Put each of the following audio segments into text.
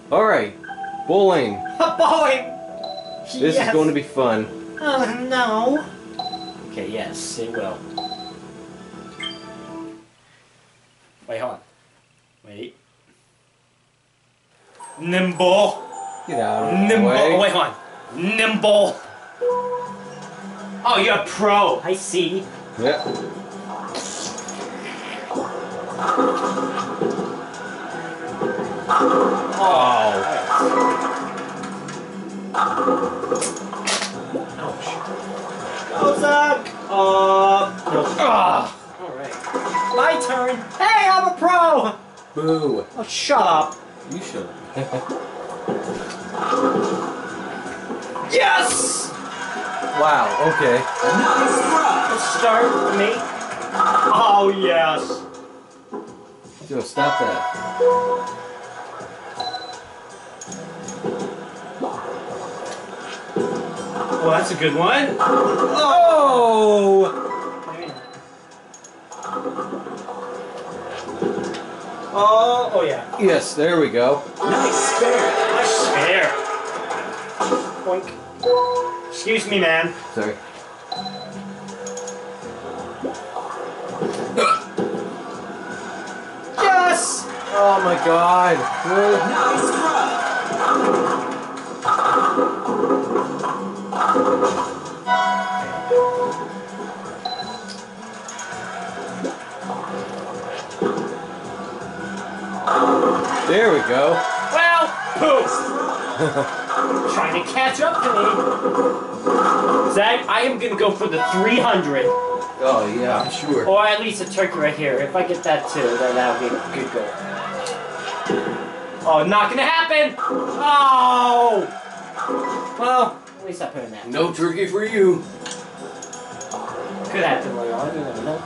Alright, bowling. Bowling! This is going to be fun. Oh no. Okay, yes, it will. Wait, hold on. Wait. Nimble. Get out of the Nimble. way. Oh, wait, hold on. Nimble. Oh, you're a pro. I see. Yeah. Oh. Ouch. Go, Zach. No. Alright. My turn. Hey, I'm a pro. Boo. Oh, shut up. You should. Yes! Wow, okay. Nice throw. Start with me. Oh, yes. Joe, stop that. Oh, that's a good one. Oh! Oh, yeah. Yes, there we go. Nice spare. Nice spare. Boink. Excuse me, man. Sorry. Yes! Oh my god. Nice There we go. Well, poof. Trying to catch up to me. Zach, I am gonna go for the 300. Oh yeah, I'm sure. Or at least a turkey right here. If I get that too, then that'll be a good goal. Oh, not gonna happen! Oh! Well, at least I put in that. No turkey for you. Could happen later on, you never know.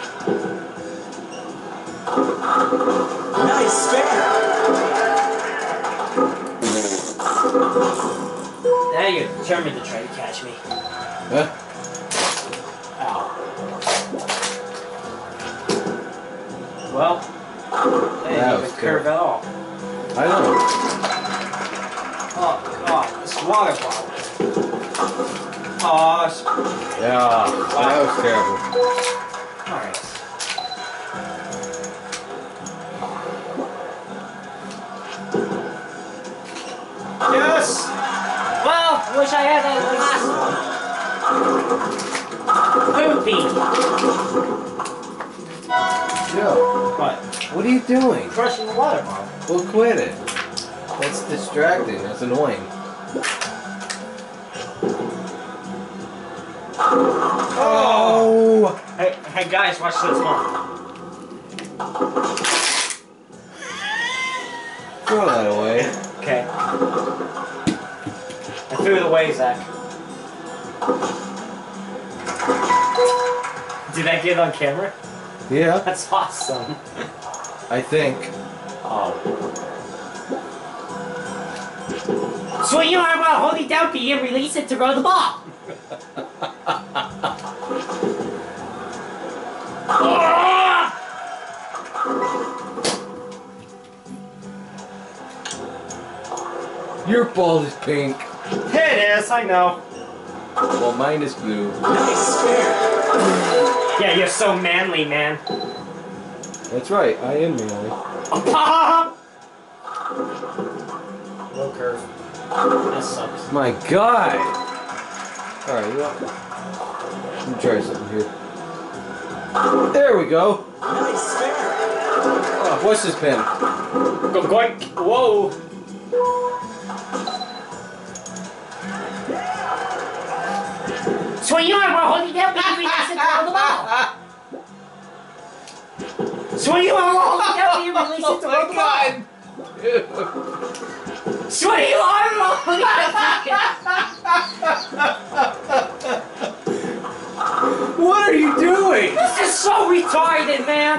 Nice spare! Now you're determined to try to catch me. Huh? Ow. Well, that didn't even curve at all. I know. Oh, God, this water bottle. Oh, Yeah, that was terrible. alright. Yes! Well, wish I had that last one. Poopy! Joe, What? what are you doing? Crushing the water bottle. Well, quit it. That's distracting. That's annoying. Oh! Hey guys, watch this one. Throw that away. Okay. I threw it away, Zach. Did I get it on camera? Yeah, That's awesome. I think. Oh. Swing your arm while holding down B and release it to throw the ball. Your ball is pink. It is, I know. Well, mine is blue. Nice spare. Yeah, you're so manly, man. That's right, I am manly. Low curve. That sucks. My god! Alright, let me try something here. There we go! Nice spare. Oh, what's this pen? Go goink. Whoa. Swing your arm while holding down B and release it to throw the ball. Swing your arm while holding down B and release it to throw the ball. Swing your arm while holding down What are you doing? This is so retarded, man.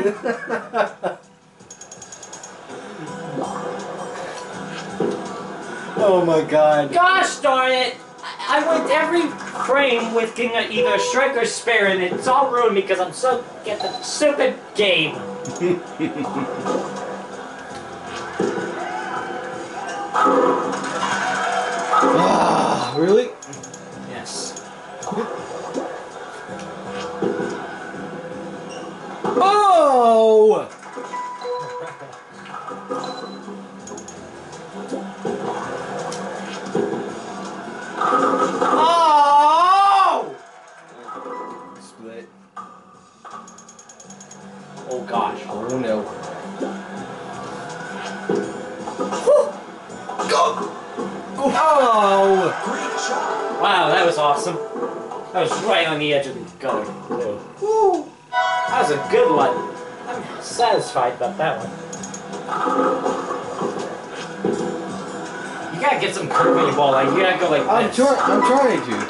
Oh my god. Gosh darn it! I went every frame with getting either a strike or spare, and it's all ruined because I'm so get the stupid game. Ah, really? Yes. Oh! Oh! Split. Oh gosh. Oh no. Oh! Wow, that was awesome. That was right on the edge of the gutter. Woo! That was a good one. I'm satisfied about that one. You gotta get some curve in your ball. Like you gotta go like this. I'm trying to.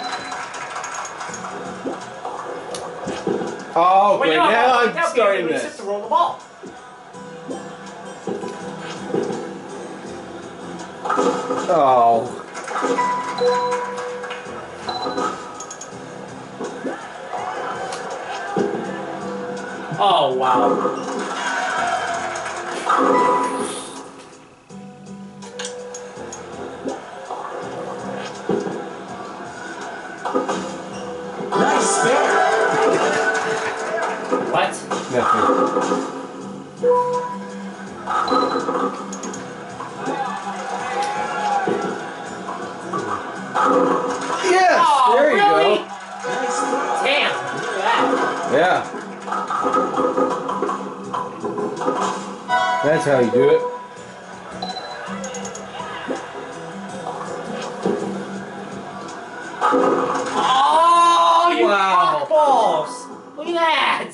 Oh, Wait, wait, no, now I'm that would be starting really this. just to roll the ball. Oh. Oh wow. Nice spare. What? Nothing. Yes! Oh, there you really? go. Nice throw. Damn! Look at that. Yeah. That's how you do it. Oh, you Wow. balls! Look at that!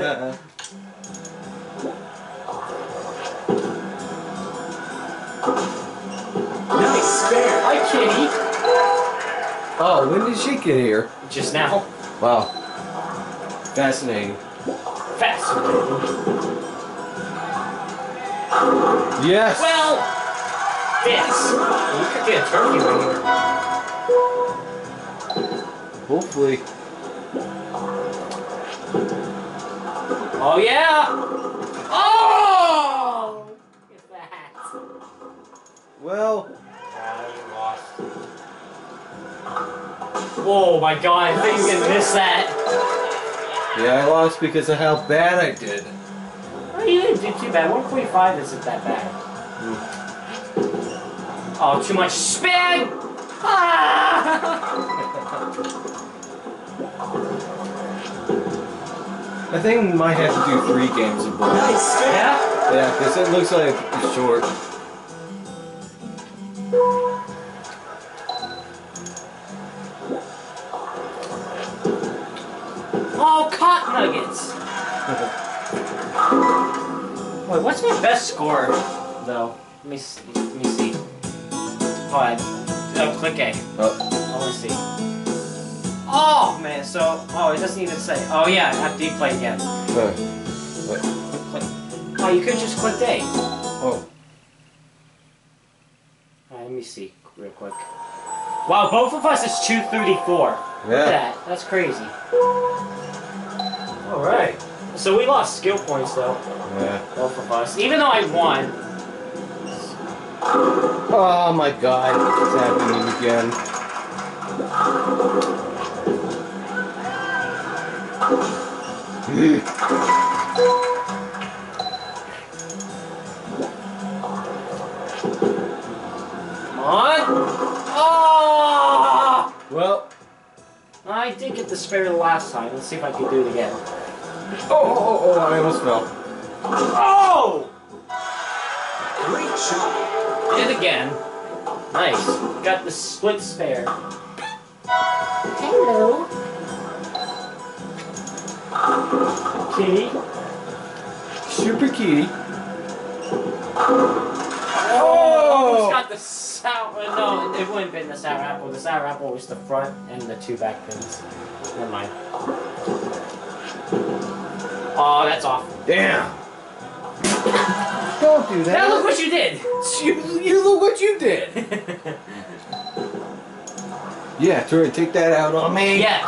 Nice spare. Hi, kitty. Oh, when did she get here? Just now. Wow. Fascinating. Fascinating. Yes! Well, this. You could get a turkey right here. Hopefully. Oh, yeah! Oh! Look at that. Well, You lost. Oh my god, I think you can miss that. yeah, I lost because of how bad I did. Oh, you didn't do too bad. 145 isn't that bad. Oh, too much spin! Ah! I think we might have to do 3 games of bowling. Nice spare. Yeah? Yeah, because it looks like it's short. Oh, cotton nuggets! Wait, what's my best score, though? Let me see. Hold on. Click A. Oh. Let me see. Oh, man, so... Oh, it doesn't even say. Oh, yeah, after you play again. Wait. Click. Oh, you could just click A. Oh. Alright, let me see real quick. Wow, both of us is 234. Look at Yeah. that. That's crazy. Alright. So we lost skill points, though. Yeah. Both of us. Even though I won. Oh my god, it's happening again. Come on! Oh! Well, I did get the spare the last time. Let's see if I can do it again. oh, I almost fell. Oh! Great shot. And again. Nice. Got the split spare. Hello. Kitty. Super kitty. Almost got the sour. No, it wouldn't have been the sour apple. The sour apple was the front and the 2 back pins. Never mind. Oh, that's off. Damn. Don't do that. Now look what you did. You look what you did. Yeah, try to take that out on me. Yes.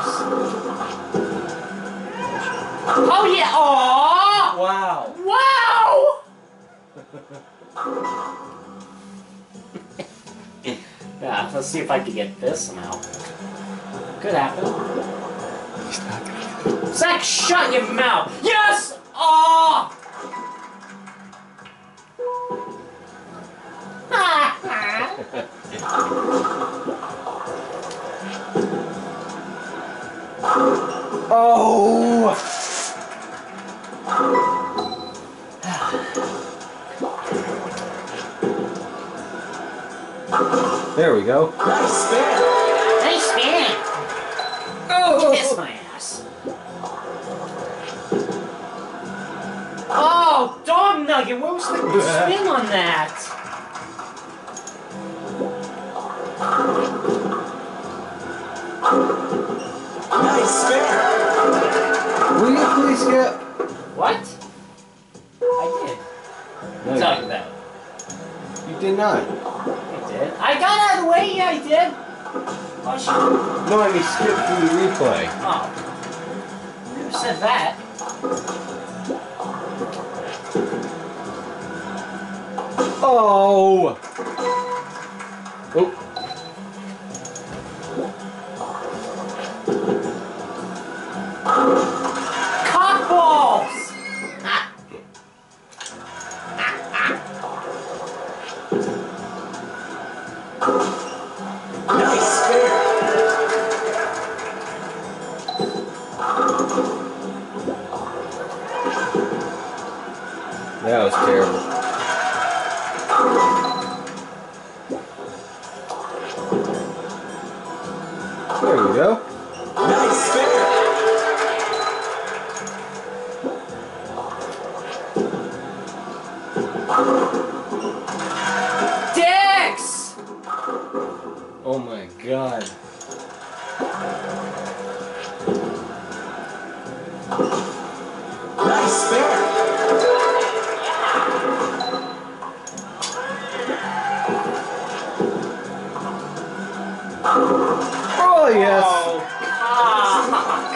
Oh yeah. Oh. Wow. Wow. Yeah, let's see if I can get this somehow. Could happen. He's not gonna get it. Zach, shut your mouth! Yes! Oh! Oh! There we go. Nice spin. Nice spin! Oh! Kiss my ass. Oh, dog nugget! Where was the spin on that? Nice spin. Will you please get? What? I did. What are you talking about? You did not. I did. I got out of the way, yeah, I did. Oh, shit. No, I mean skip through the replay. Oh. Never said that. Oh! Oh. Cockballs! Nice spin. That was terrible. There we go. Nice spin. Dicks! Oh my god. Nice spin. Oh yes. Oh, cock.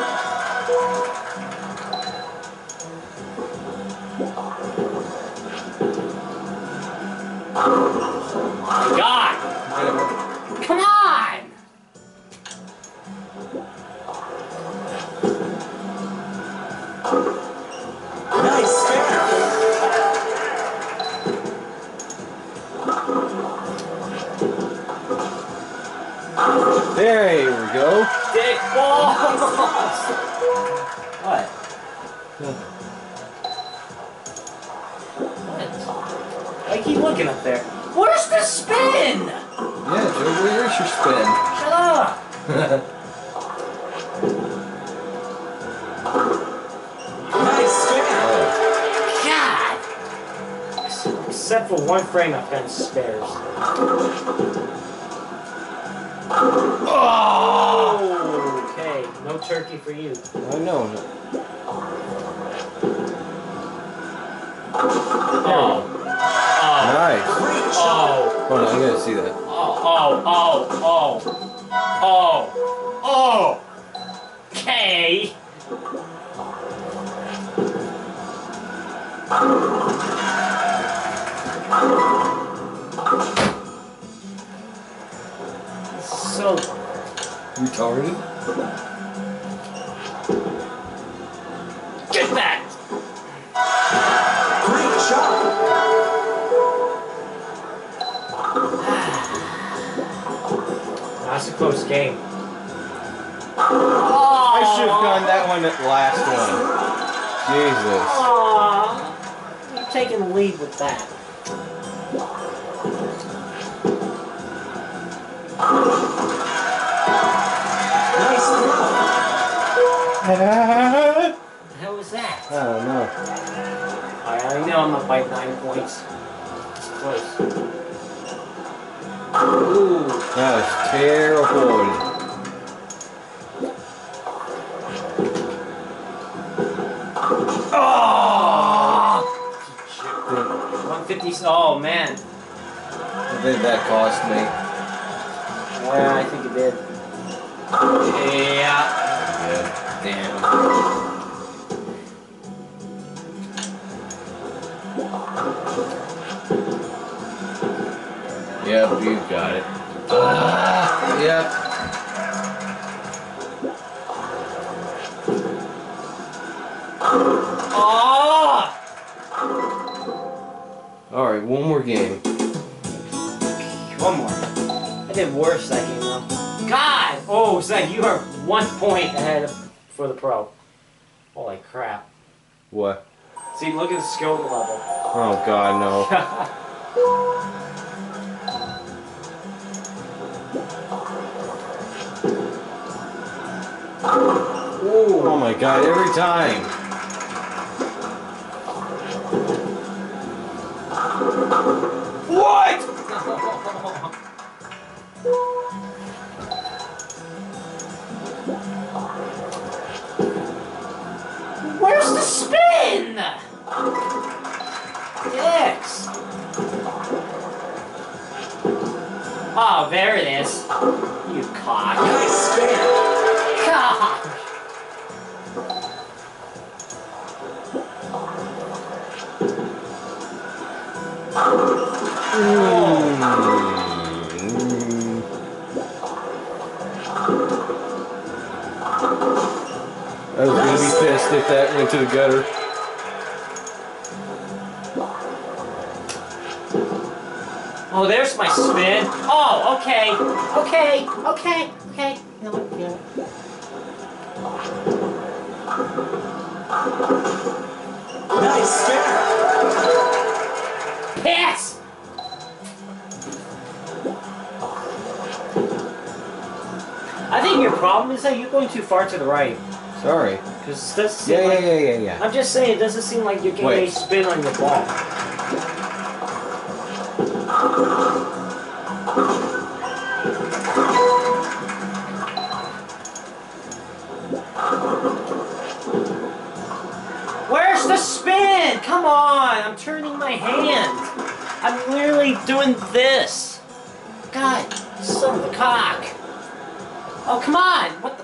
Oh my god! Come on! Nice spin. There we go. Dick balls! What? What? I keep looking up there. Where's the spin? Yeah, Joe, where's your spin? Shut up! Nice spin. God! Except for one frame, I've got spares. Oh! Okay, no turkey for you. I know. Oh. Oh. Nice. Great shot. Oh. Hold on, I gotta see that. Oh. Okay. So Retarded? get that. Great shot. That's a close game. I should have gone that one at last one. Jesus. You're taking the lead with that. Nice throw. What the hell was that? I don't know. I already know I'm up by 9 points. It's close. Ooh. That was terrible. Oh! I 150. Oh man. think that cost me. Yeah, I think it did. Yeah. Yeah. Damn. Yep, you got it. Yep. Oh! Alright, one more game. One more. I did worse that game though. God! Oh, Zach, you are 1 point ahead for the pro. Holy crap. What? See, look at the skill level. Oh god, no. Oh my god, every time. What? Where's the spin? Dicks. Oh, there it is. You cock. Nice spin. Gosh. I was gonna be pissed if that went to the gutter. Oh, there's my spin. Oh, okay. Okay. You know what? Nice spin. Pass! I think your problem is that you're going too far to the right. Sorry. Because it doesn't seem like... Yeah. I'm just saying, it doesn't seem like you're getting a spin on your ball. Where's the spin? Come on! I'm turning my hand. I'm literally doing this. God, son of a cock. Oh, come on! What the...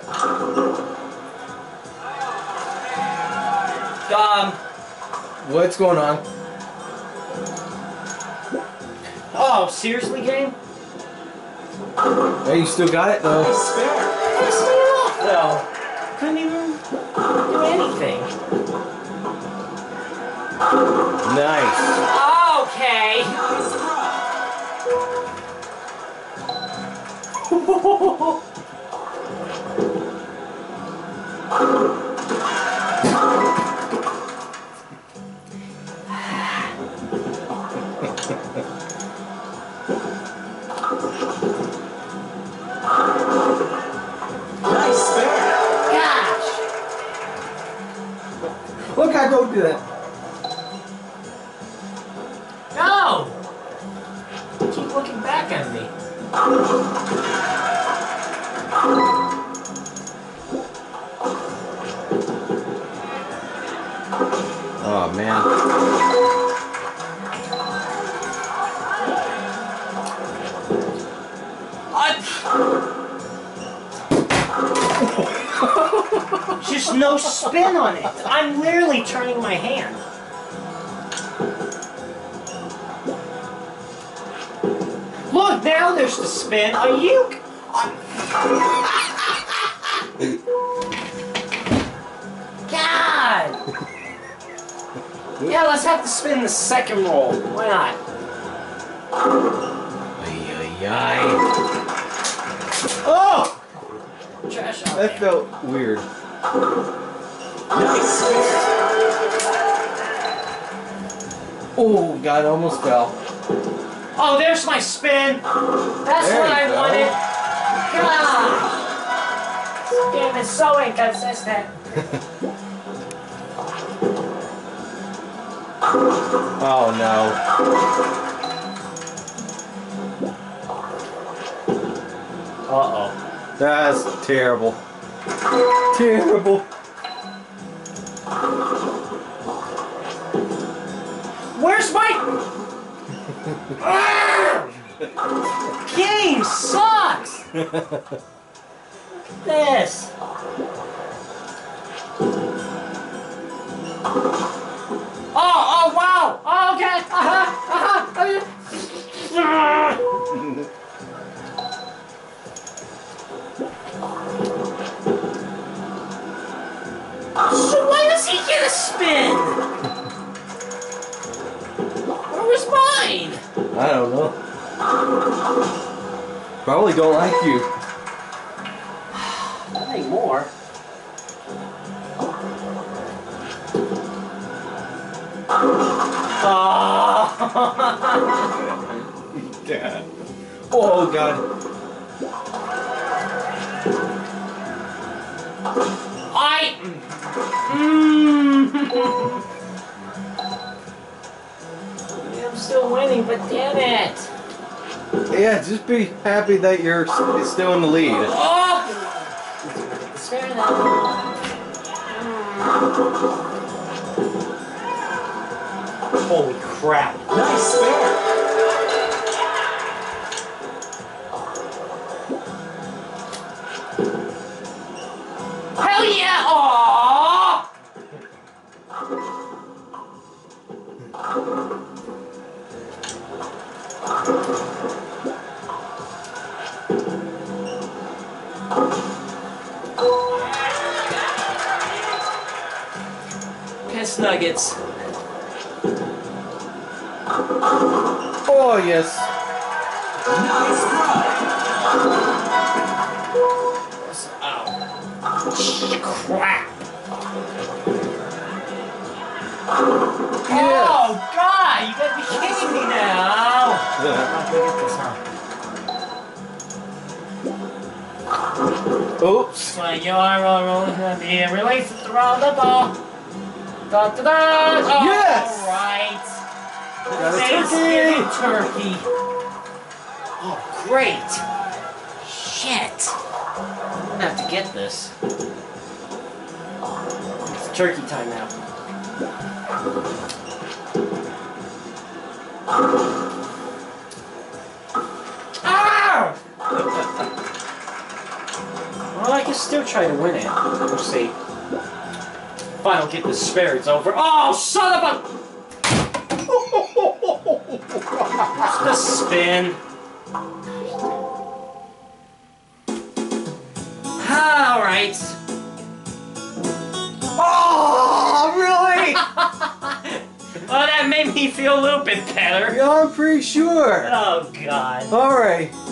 What's going on? Oh, seriously, game? Hey, you still got it though. Nice spin. Piss me off, though. Couldn't even do anything. Nice. Okay. Nice Nice spin. Gosh. Look, I don't do that. No! Keep looking back at me. Oh man. Just no spin on it. I'm literally turning my hand. Look, now there's the spin. Are you... God! Yeah, let's have to spin the second roll. Why not? Ay. Oh! Trash out That there. felt weird. Nice spin. Oh god, I almost fell. Oh, there's my spin. That's There what you I go. wanted. Gosh! This game is so inconsistent. Oh no. Uh-oh. That's terrible. Terrible. Where's my... Game sucks! This. Oh, wow! Oh, okay! spin? Where was mine? I don't know. Probably don't like you. Not anymore. Oh. God. Oh God. I'm still winning, but damn it. Yeah, just be happy that you're still in the lead. Oh! Spare that. Holy crap. Nice spare. Hell yeah! Aww! Piss nuggets. Oh yes. Nice throw. Ow. Crap. Yes. Oh, God! You gotta be kidding me now! I'm not gonna get this, huh? Oops. So you are rolling the release around the ball. Da da da! Oh, Yes! Alright. Got a Thanksgiving turkey. turkey. Oh, great. Shit. I'm gonna have to get this. It's turkey time now. Ah! Well, I can still try to win it. We'll see. If I don't get this spare, it's over. Oh, son of a... What's the spin? Alright. Oh, really? Well, that made me feel a little bit better. Yeah, I'm pretty sure. Oh, God. All right.